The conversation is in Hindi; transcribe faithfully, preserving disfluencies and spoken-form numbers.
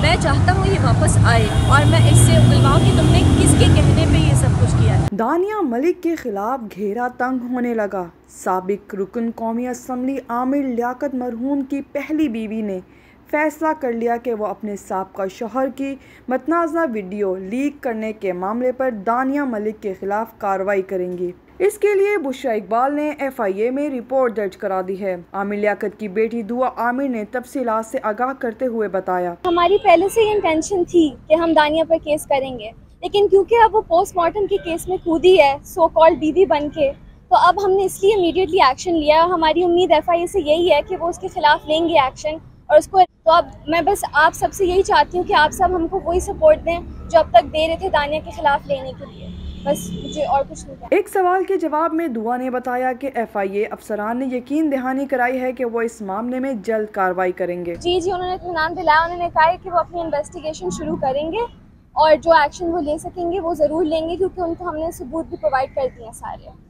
मैं चाहता हूँ ये वापस आए और मैं इससे उगलवाऊँ कि तुमने किसके कहने पे ये सब कुछ किया है। दानिया मलिक के खिलाफ घेरा तंग होने लगा। साबिक रुकन कौमी असम्बली आमिर लियाकत मरहूम की पहली बीवी ने फैसला कर लिया कि वो अपने साबका शौहर की मतनाज़ा वीडियो लीक करने के मामले पर दानिया मलिक के खिलाफ कार्रवाई करेंगी। इसके लिए बुशरा इकबाल ने एफ आई ए में रिपोर्ट दर्ज करा दी है। आमिर लियाकत की बेटी दुआ आमिर ने तफसीलात से आगाह करते हुए बताया, हमारी पहले से ये इंटेंशन थी कि हम दानिया पर केस करेंगे, लेकिन क्योंकि अब वो पोस्टमार्टम के केस में कूदी है सो कॉल्ड बीवी बन के, तो अब हमने इसलिए इमीडिएटली एक्शन लिया। हमारी उम्मीद एफ आई ए से यही है कि वो उसके खिलाफ लेंगे एक्शन और उसको। तो अब मैं बस आप सबसे यही चाहती हूँ कि आप सब हमको वही सपोर्ट दें जो अब तक दे रहे थे दानिया के खिलाफ लेने के लिए। बस मुझे और कुछ नहीं कहना। एक सवाल के जवाब में दुआ ने बताया कि एफ आई ए अफसरान ने यकीन दहानी कराई है कि वो इस मामले में जल्द कार्रवाई करेंगे। जी जी उन्होंने इत्मीनान दिलाया। उन्होंने कहा है कि वो अपनी इन्वेस्टिगेशन शुरू करेंगे और जो एक्शन वो ले सकेंगे वो ज़रूर लेंगे, क्योंकि उनको हमने सबूत भी प्रोवाइड कर दिए हैं सारे।